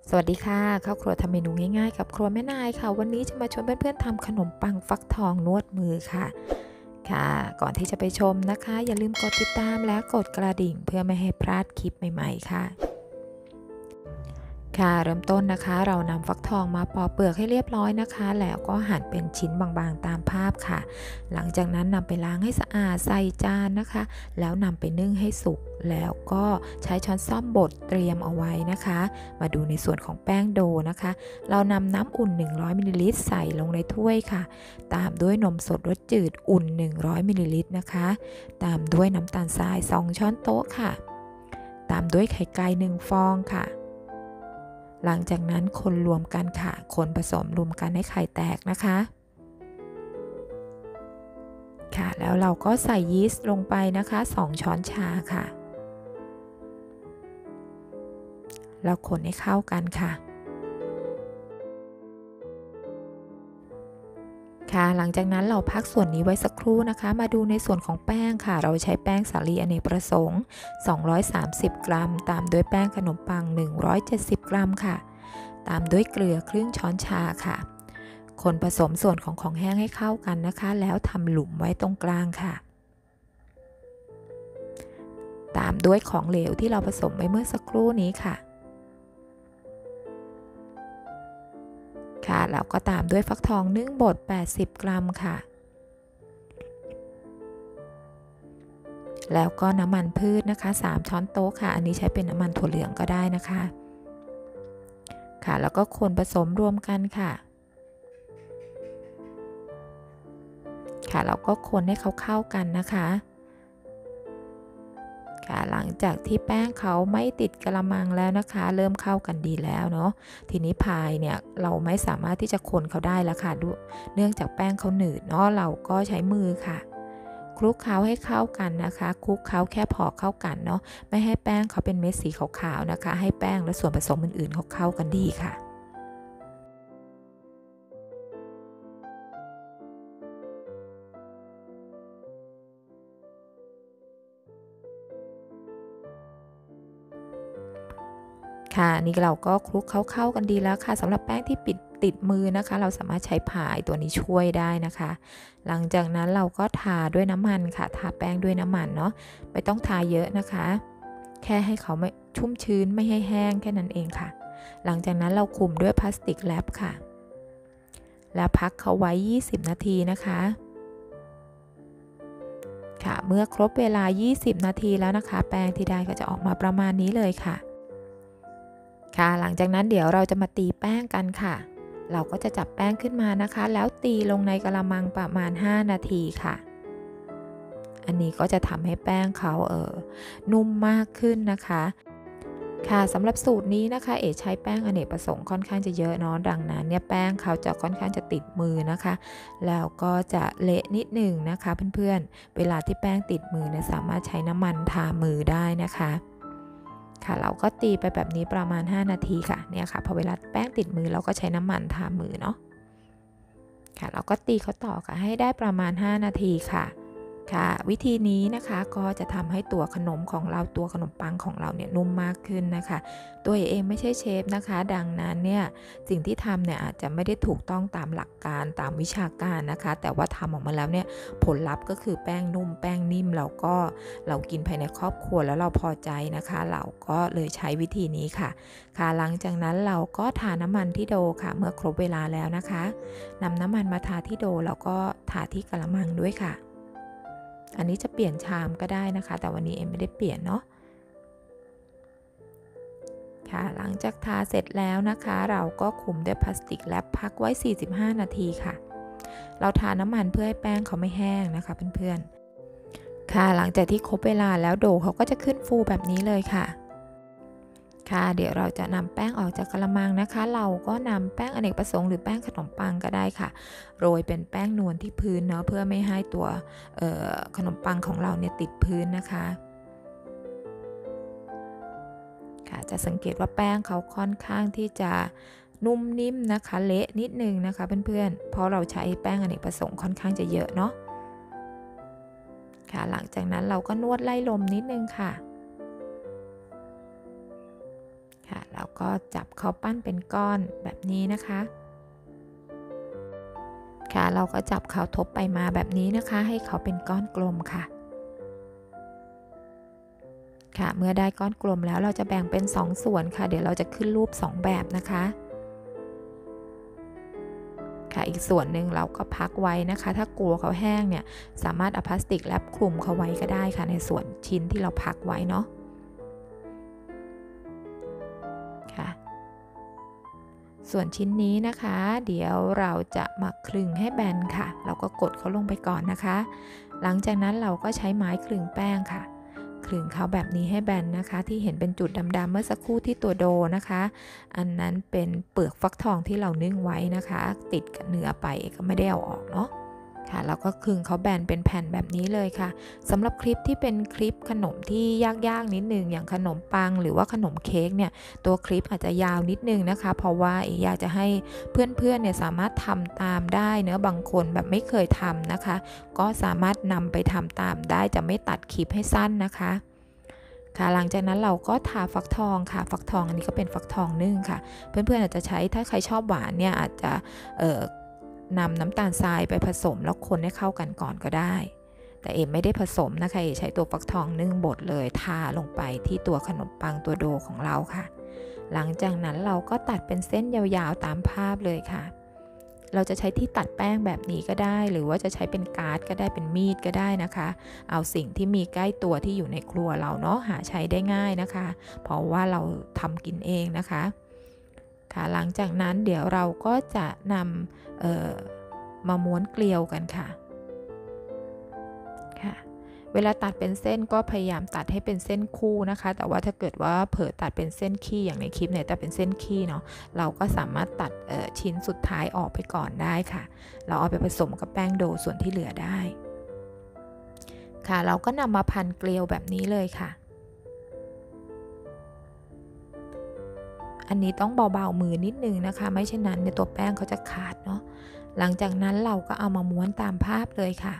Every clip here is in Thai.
สวัสดีค่ะเข้าครัวทำเมนูง่ายๆกับครัวแม่นายค่ะวันนี้จะมาชวนเพื่อนๆทำขนมปังฟักทองนวดมือค่ะก่อนที่จะไปชมนะคะอย่าลืมกดติดตามและกดกระดิ่งเพื่อไม่ให้พลาดคลิปใหม่ๆค่ะเริ่มต้นนะคะเรานำฟักทองมาปอกเปลือกให้เรียบร้อยนะคะแล้วก็หั่นเป็นชิ้นบางๆตามภาพค่ะหลังจากนั้นนำไปล้างให้สะอาดใส่จานนะคะแล้วนำไปนึ่งให้สุกแล้วก็ใช้ช้อนส้อมบดเตรียมเอาไว้นะคะมาดูในส่วนของแป้งโดนะคะเรานำน้ำอุ่น100มิลลิลิตรใส่ลงในถ้วยค่ะตามด้วยนมสดรสจืดอุ่น100มิลลิลิตรนะคะตามด้วยน้ำตาลทราย2ช้อนโต๊ะค่ะตามด้วยไข่ไก่1ฟองค่ะหลังจากนั้นคนรวมกันค่ะคนผสมรวมกันให้ไข่แตกนะคะแล้วเราก็ใส่ยีสต์ลงไปนะคะ2ช้อนชาค่ะแล้วคนให้เข้ากันค่ะหลังจากนั้นเราพักส่วนนี้ไว้สักครู่นะคะมาดูในส่วนของแป้งค่ะเราใช้แป้งสาลีอเนกประสงค์230กรัมตามด้วยแป้งขนมปัง170กรัมค่ะตามด้วยเกลือครึ่งช้อนชาค่ะคนผสมส่วนของแห้งให้เข้ากันนะคะแล้วทำหลุมไว้ตรงกลางค่ะตามด้วยของเหลวที่เราผสมไว้เมื่อสักครู่นี้ค่ะแล้วก็ตามด้วยฟักทองนึ่งบด80กรัมค่ะแล้วก็น้ำมันพืชนะคะ3ช้อนโต๊ะค่ะอันนี้ใช้เป็นน้ำมันถั่วเหลืองก็ได้นะคะแล้วก็คนผสมรวมกันค่ะแล้วก็คนให้เขาเข้ากันนะคะหลังจากที่แป้งเขาไม่ติดกระมังแล้วนะคะเริ่มเข้ากันดีแล้วเนาะทีนี้พายเนี่ยเราไม่สามารถที่จะคนเขาได้แล้วค่ะเนื่องจากแป้งเขาหนืดเนาะเราก็ใช้มือค่ะคลุกเคล้าให้เข้ากันนะคะคลุกเคล้าแค่พอเข้ากันเนาะไม่ให้แป้งเขาเป็นเม็ดสีขาวๆนะคะให้แป้งและส่วนผสมอื่นๆเขาเข้ากันดีค่ะนี่เราก็คลุกเข้ากันดีแล้วค่ะสำหรับแป้งที่ติดมือนะคะเราสามารถใช้ผายตัวนี้ช่วยได้นะคะหลังจากนั้นเราก็ทาด้วยน้ำมันค่ะทาแป้งด้วยน้ำมันเนาะไม่ต้องทาเยอะนะคะแค่ให้เขาไม่ชุ่มชื้นไม่ให้แห้งแค่นั้นเองค่ะหลังจากนั้นเราคลุมด้วยพลาสติกแรปค่ะแล้วพักเขาไว้20นาทีนะคะเมื่อครบเวลา20นาทีแล้วนะคะแป้งที่ได้ก็จะออกมาประมาณนี้เลยค่ะหลังจากนั้นเดี๋ยวเราจะมาตีแป้งกันค่ะเราก็จะจับแป้งขึ้นมานะคะแล้วตีลงในกระมังประมาณ5นาทีค่ะอันนี้ก็จะทำให้แป้งเขานุ่มมากขึ้นนะคะสำหรับสูตรนี้นะคะใช้แป้งอเนกประสงค์ค่อนข้างจะเยอะเนาะดังนั้นเนี่ยแป้งเขาจะค่อนข้างจะติดมือนะคะแล้วก็จะเละนิดหนึ่งนะคะเพื่อนๆเวลาที่แป้งติดมือเนี่ยสามารถใช้น้ำมันทามือได้นะคะเราก็ตีไปแบบนี้ประมาณ5นาทีค่ะเนี่ยค่ะพอเวลาแป้งติดมือเราก็ใช้น้ำมันทามือเนาะเราก็ตีเขาต่อค่ะให้ได้ประมาณ5นาทีค่ะวิธีนี้นะคะก็จะทำให้ตัวขนมของเราตัวขนมปังของเราเนี่ยนุ่มมากขึ้นนะคะตัวเองไม่ใช่เชฟนะคะดังนั้นเนี่ยสิ่งที่ทำเนี่ยอาจจะไม่ได้ถูกต้องตามหลักการตามวิชาการนะคะแต่ว่าทำออกมาแล้วเนี่ยผลลัพธ์ก็คือแป้งนุ่มแป้งนิ่มเรากินภายในครอบครัวแล้วเราพอใจนะคะเราก็เลยใช้วิธีนี้ค่ะหลังจากนั้นเราก็ทาน้ำมันที่โดค่ะเมื่อครบเวลาแล้วนะคะนำน้ำมันมาทาที่โดแล้วก็ทาที่กระมังด้วยค่ะอันนี้จะเปลี่ยนชามก็ได้นะคะแต่วันนี้ไม่ได้เปลี่ยนเนาะหลังจากทาเสร็จแล้วนะคะเราก็คลุมด้วยพลาสติกแรปพักไว้45นาทีค่ะเราทาน้ำมันเพื่อให้แป้งเขาไม่แห้งนะคะเพื่อนๆหลังจากที่ครบเวลาแล้วโดเขาก็จะขึ้นฟูแบบนี้เลยค่ะเดี๋ยวเราจะนำแป้งออกจากกระมังนะคะเราก็นำแป้งอเนกประสงค์หรือแป้งขนมปังก็ได้ค่ะโรยเป็นแป้งนวลที่พื้นเนาะเพื่อไม่ให้ตัวขนมปังของเราเนี่ยติดพื้นนะคะจะสังเกตว่าแป้งเขาค่อนข้างที่จะนุ่มนิ่มนะคะเละนิดนึงนะคะเพื่อนๆเพราะเราใช้แป้งอเนกประสงค์ค่อนข้างจะเยอะเนาะหลังจากนั้นเราก็นวดไล่ลมนิดนึงค่ะค่ะแล้วก็จับเขาปั้นเป็นก้อนแบบนี้นะคะค่ะเราก็จับเขาทบไปมาแบบนี้นะคะให้เขาเป็นก้อนกลมค่ะค่ะเมื่อได้ก้อนกลมแล้วเราจะแบ่งเป็น2ส่วนค่ะเดี๋ยวเราจะขึ้นรูป2แบบนะคะค่ะอีกส่วนหนึ่งเราก็พักไว้นะคะถ้ากลัวเขาแห้งเนี่ยสามารถเอาพลาสติกแรปคลุมเขาไว้ก็ได้ค่ะในส่วนชิ้นที่เราพักไว้เนาะค่ะส่วนชิ้นนี้นะคะเดี๋ยวเราจะมาคลึงให้แบนค่ะเราก็กดเขาลงไปก่อนนะคะหลังจากนั้นเราก็ใช้ไม้คลึงแป้งค่ะคลึงเขาแบบนี้ให้แบนนะคะที่เห็นเป็นจุดดำๆเมื่อสักครู่ที่ตัวโดนะคะอันนั้นเป็นเปลือกฟักทองที่เรานึ่งไว้นะคะติดกับเนื้อไปก็ไม่ได้เอาออกเนาะค่ะแล้วก็คลึงเขาแบนเป็นแผ่นแบบนี้เลยค่ะสำหรับคลิปที่เป็นคลิปขนมที่ยากๆนิดนึงอย่างขนมปังหรือว่าขนมเค้กเนี่ยตัวคลิปอาจจะยาวนิดนึงนะคะเพราะว่าอยากจะให้เพื่อนๆเนี่ยสามารถทำตามได้เนื้อบางคนแบบไม่เคยทำนะคะก็สามารถนำไปทำตามได้จะไม่ตัดคลิปให้สั้นนะคะค่ะหลังจากนั้นเราก็ทาฟักทองค่ะฟักทองอันนี้ก็เป็นฟักทองนึ่งค่ะเพื่อนๆอาจจะใช้ถ้าใครชอบหวานเนี่ยอาจจะนำน้ำตาลทรายไปผสมแล้วคนให้เข้ากันก่อนก็ได้แต่ไม่ได้ผสมนะคะใช้ตัวฟักทองนึ่งบดเลยทาลงไปที่ตัวขนมปังตัวโดของเราค่ะหลังจากนั้นเราก็ตัดเป็นเส้นยาวๆตามภาพเลยค่ะเราจะใช้ที่ตัดแป้งแบบนี้ก็ได้หรือว่าจะใช้เป็นการ์ดก็ได้เป็นมีดก็ได้นะคะเอาสิ่งที่มีใกล้ตัวที่อยู่ในครัวเราเนาะหาใช้ได้ง่ายนะคะเพราะว่าเราทำกินเองนะคะค่ะหลังจากนั้นเดี๋ยวเราก็จะนำมาม้วนเกลียวกันค่ะเวลาตัดเป็นเส้นก็พยายามตัดให้เป็นเส้นคู่นะคะแต่ว่าถ้าเกิดว่าเผลอตัดเป็นเส้นขี้อย่างในคลิปเนี่ยแต่เป็นเส้นขี้เนาะเราก็สามารถตัดชิ้นสุดท้ายออกไปก่อนได้ค่ะเราเอาไปผสมกับแป้งโดส่วนที่เหลือได้ค่ะเราก็นำมาพันเกลียวแบบนี้เลยค่ะอันนี้ต้องเบาๆมือนิดนึงนะคะไม่เช่นนั้นในตัวแป้งเขาจะขาดเนาะหลังจากนั้นเราก็เอามาม้วนตามภาพเลยค่ะ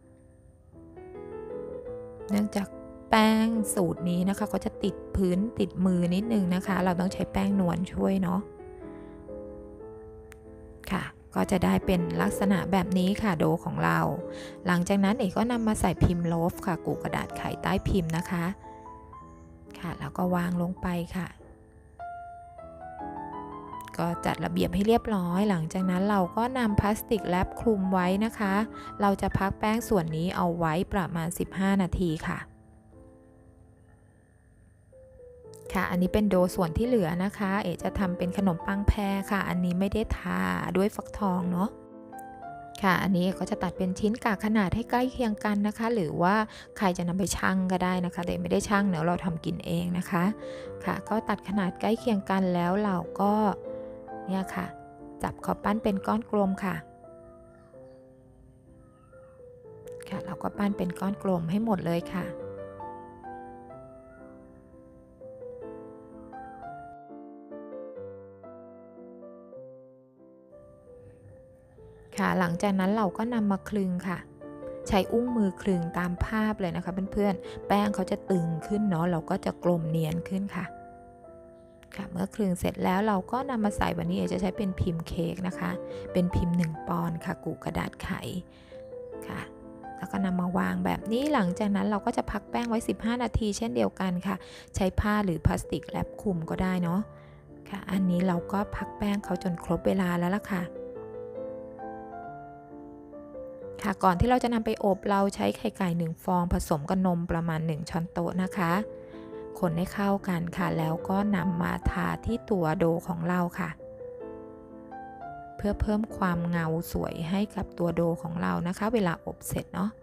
เนื่องจากแป้งสูตรนี้นะคะก็จะติดพื้นติดมือนิดนึงนะคะเราต้องใช้แป้งนวลช่วยเนาะค่ะก็จะได้เป็นลักษณะแบบนี้ค่ะโดของเราหลังจากนั้นก็นำมาใส่พิมพ์โลฟค่ะกูกระดาษไขใต้พิมพ์นะคะค่ะแล้วก็วางลงไปค่ะก็จัดระเบียบให้เรียบร้อยหลังจากนั้นเราก็นำพลาสติกแรปคลุมไว้นะคะเราจะพักแป้งส่วนนี้เอาไว้ประมาณ15นาทีค่ะค่ะอันนี้เป็นโดส่วนที่เหลือนะคะจะทำเป็นขนมปังแพรค่ะอันนี้ไม่ได้ทาด้วยฟักทองเนาะค่ะอันนี้ก็จะตัดเป็นชิ้นกากขนาดให้ใกล้เคียงกันนะคะหรือว่าใครจะนำไปชั่งก็ได้นะคะแต่ไม่ได้ชั่งเดี๋ยวเราทำกินเองนะคะค่ะก็ตัดขนาดใกล้เคียงกันแล้วเราก็เนี่ยค่ะจับเขาปั้นเป็นก้อนกลมค่ะค่ะเราก็ปั้นเป็นก้อนกลมให้หมดเลยค่ะค่ะหลังจากนั้นเราก็นำมาคลึงค่ะใช้อุ้งมือคลึงตามภาพเลยนะคะเพื่อนๆแป้งเขาจะตึงขึ้นเนาะเราก็จะกลมเนียนขึ้นค่ะเมื่อคลึงเสร็จแล้วเราก็นำมาใส่วันนี้จะใช้เป็นพิมพ์เค้กนะคะเป็นพิมพ์1 ปอนด์ค่ะกูกระดาษไขค่ะแล้วก็นำมาวางแบบนี้หลังจากนั้นเราก็จะพักแป้งไว้15นาทีเช่นเดียวกันค่ะใช้ผ้าหรือพลาสติกแรปคลุมก็ได้เนาะค่ะอันนี้เราก็พักแป้งเขาจนครบเวลาแล้วล่ะค่ะก่อนที่เราจะนำไปอบเราใช้ไข่ไก่1 ฟองผสมกับนมประมาณ1 ช้อนโต๊ะนะคะคนให้เข้ากันค่ะแล้วก็นำมาทาที่ตัวโดของเราค่ะเพื่อเพิ่มความเงาสวยให้กับตัวโดของเรานะคะเวลาอบเสร็จเนาะ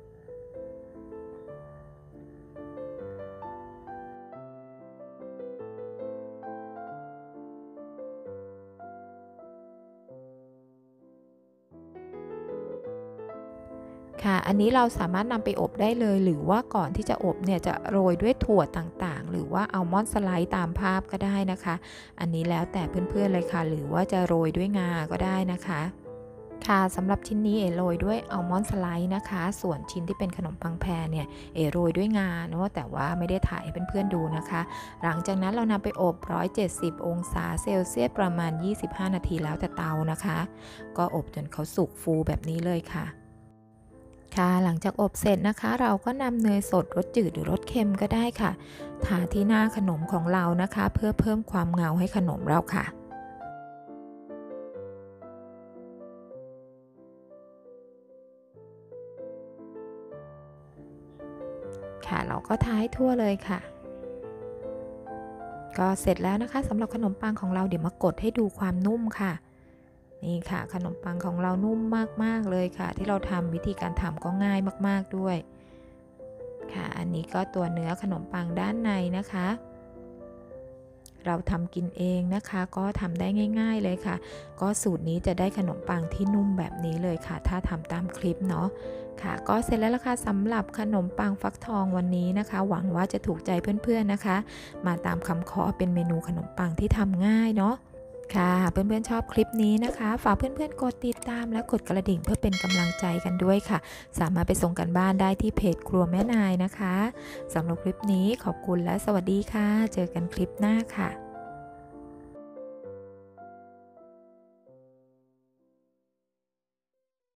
ค่ะอันนี้เราสามารถนำไปอบได้เลยหรือว่าก่อนที่จะอบเนี่ยจะโรยด้วยถั่วต่างๆหรือว่าอัลมอนด์สไลด์ตามภาพก็ได้นะคะอันนี้แล้วแต่เพื่อนๆเลยค่ะหรือว่าจะโรยด้วยงาก็ได้นะคะค่ะสำหรับชิ้นนี้โรยด้วยอัลมอนด์สไลด์นะคะส่วนชิ้นที่เป็นขนมปังแพรเนี่ยโรยด้วยงาเนาะแต่ว่าไม่ได้ถ่ายให้เพื่อนๆดูนะคะหลังจากนั้นเรานำไปอบ170องศาเซลเซียสประมาณ25นาทีแล้วแต่เตานะคะก็อบจนเขาสุกฟูแบบนี้เลยค่ะค่ะหลังจากอบเสร็จนะคะเราก็นำเนยสดรสจืดหรือรสเค็มก็ได้ค่ะทาที่หน้าขนมของเรานะคะเพื่อเพิ่มความเงาให้ขนมเราค่ะค่ะเราก็ทาให้ทั่วเลยค่ะก็เสร็จแล้วนะคะสำหรับขนมปังของเราเดี๋ยวมากดให้ดูความนุ่มค่ะนี่ค่ะขนมปังของเรานุ่มมากๆเลยค่ะที่เราทำวิธีการทำก็ง่ายมากๆด้วยค่ะอันนี้ก็ตัวเนื้อขนมปังด้านในนะคะเราทำกินเองนะคะก็ทำได้ง่ายๆเลยค่ะก็สูตรนี้จะได้ขนมปังที่นุ่มแบบนี้เลยค่ะถ้าทำตามคลิปเนาะค่ะก็เสร็จแล้วล่ะค่ะสำหรับขนมปังฟักทองวันนี้นะคะหวังว่าจะถูกใจเพื่อนๆนะคะมาตามคำขอเป็นเมนูขนมปังที่ทำง่ายเนาะค่ะเพื่อนๆชอบคลิปนี้นะคะฝากเพื่อนๆกดติดตามและกดกระดิ่งเพื่อเป็นกำลังใจกันด้วยค่ะสามารถไปส่งกันบ้านได้ที่เพจครัวแม่นายนะคะสำหรับคลิปนี้ขอบคุณและสวัสดีค่ะเจอกันคลิปหน้าค่ะ